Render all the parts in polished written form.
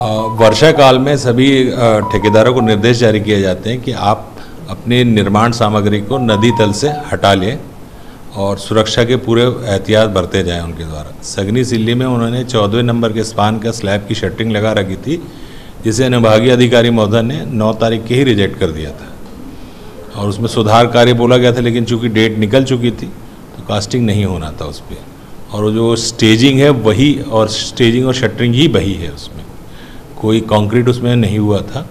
वर्षा काल में सभी ठेकेदारों को निर्देश जारी किए जाते हैं कि आप अपनी निर्माण सामग्री को नदी तल से हटा लें और सुरक्षा के पूरे एहतियात बरते जाएं उनके द्वारा। सगनी सिल्ली में उन्होंने 14वें नंबर के स्पान का स्लैब की शटरिंग लगा रखी थी, जिसे अनुभागीय अधिकारी महोदय ने 9 तारीख के ही रिजेक्ट कर दिया था और उसमें सुधार कार्य बोला गया था, लेकिन चूंकि डेट निकल चुकी थी तो कास्टिंग नहीं होना था उस पर। और जो स्टेजिंग है वही, और स्टेजिंग और शटरिंग ही वही है, उसमें कोई कंक्रीट उसमें नहीं हुआ था।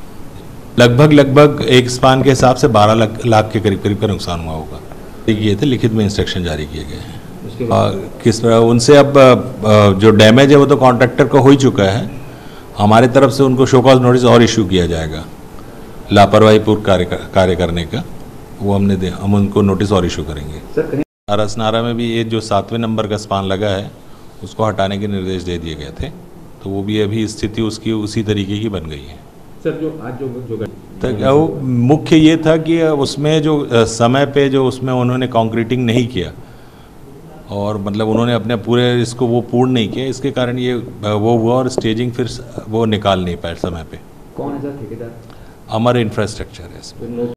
लगभग एक स्पान के हिसाब से 12 लाख के करीब का नुकसान हुआ होगा। किए थे, लिखित में इंस्ट्रक्शन जारी किए गए हैं। किस उनसे अब जो डैमेज है वो तो कॉन्ट्रैक्टर को हो ही चुका है। हमारी तरफ से उनको शो कॉज नोटिस और इशू किया जाएगा लापरवाही पूर्व कार्य करने का, वो हम उनको नोटिस और इशू करेंगे। रसनारा में भी ये जो 7वें नंबर का स्पान लगा है उसको हटाने के निर्देश दे दिए गए थे, तो वो भी अभी स्थिति उसकी उसी तरीके की बन गई है। सर, जो आज जो तो मुख्य ये था कि उसमें जो समय पे जो उसमें उन्होंने कंक्रीटिंग नहीं किया और मतलब उन्होंने अपने पूरे इसको वो पूर्ण नहीं किया, इसके कारण ये वो हुआ और स्टेजिंग फिर वो निकाल नहीं पाए समय पे। कौन है सर ठेकेदार? अमर इंफ्रास्ट्रक्चर है इसमें।